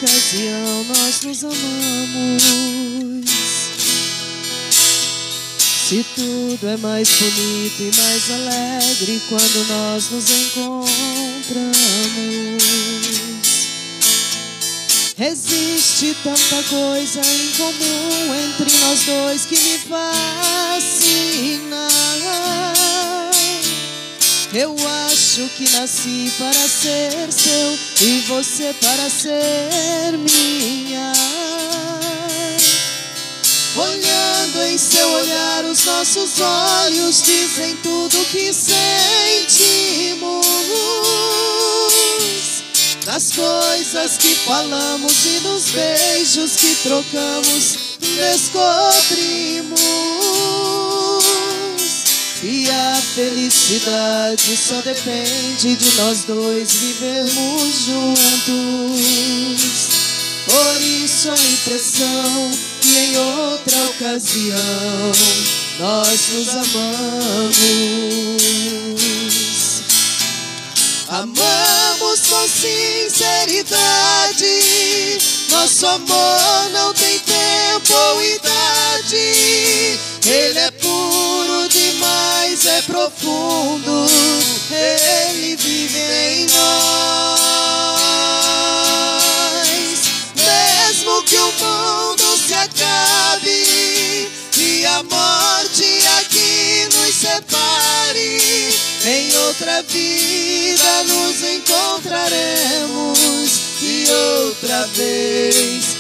ocasião nós nos amamos. Se tudo é mais bonito e mais alegre quando nós nos encontramos. Existe tanta coisa em comum entre nós dois que me fascina. Eu acho que nasci para ser seu e você para ser minha. Olhando em seu olhar, os nossos olhos dizem tudo que sentimos. Das coisas que falamos e dos beijos que trocamos, descobrimos. E a felicidade só depende de nós dois vivermos juntos. Por isso a impressão que em outra ocasião nós nos amamos. Amamos com sinceridade, nosso amor não tem tempo ou idade. Ele é puro demais, é profundo, ele vive em nós. Mesmo que o mundo se acabe e a morte aqui nos separe, em outra vida nos encontraremos e outra vez